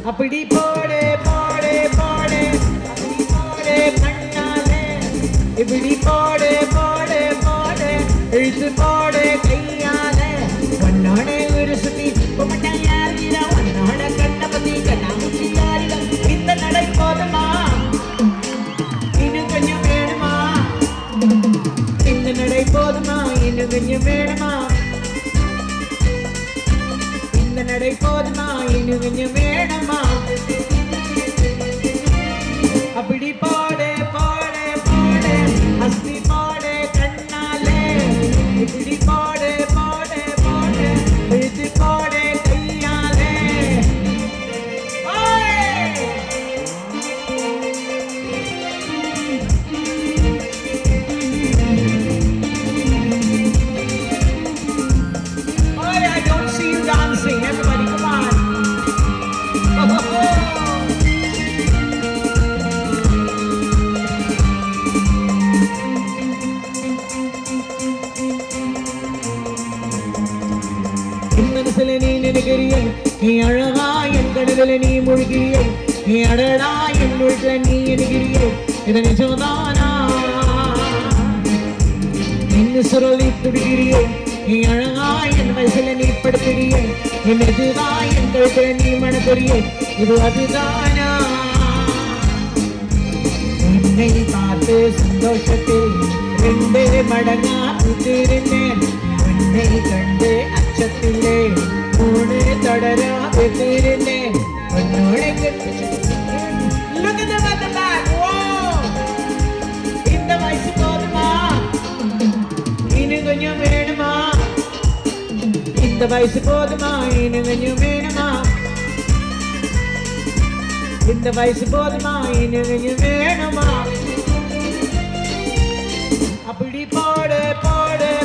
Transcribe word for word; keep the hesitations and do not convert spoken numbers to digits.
Appadi Podu, Podu, Podu, Appadi Podu, Kannale. Appadi Podu, Podu, Podu, Ilthu Podu, Kaiyale. Vannane Virusuti, Pumatayarira, Vannana Kannapati, Kannamuchiyarira. Indha nadai poduma, Innu konjam veduma. Indha nadai poduma, Innu konjam veduma. நடை போதுமா இன்னும் கொஞ்சம் வேணுமா அப்படி போடு போடு போடு அஸ்தி போடு கண்ணாலே இப்படி போடு போடு போடு இழுத்து போடு கையாலே Dancing, everybody, come on! Oh, oh, oh. In manasile nee nenagiriye, nee azhaga en kadavile nee mulgiye, nee adada en ultla nee enigiriye, idu nijamana. Ninnu surali tudugiriye. நீ அழகா என் வயசுல நீ படுத்துறியே என் எதுதான் என் கழுத்துல நீ மணக்குறியே இது அதுதானா என்னை பார்த்து சந்தோஷத்தில் ரெண்டு மடங்கா புத்திருந்தேன் என்னை கண்டு அச்சத்திலே மூணு தொடரா வெத்திருந்தேன் உன்னோட Look at them at the back, wow! இந்த வயசு போதுமா இன்னும் கொஞ்சம் வேணுமா இந்த வயசு போதுமா இன்னும் கொஞ்சம் வேணுமா இந்த வயசு போதுமா இன்னும் கொஞ்சம் வேணுமா அப்படி போடு போடு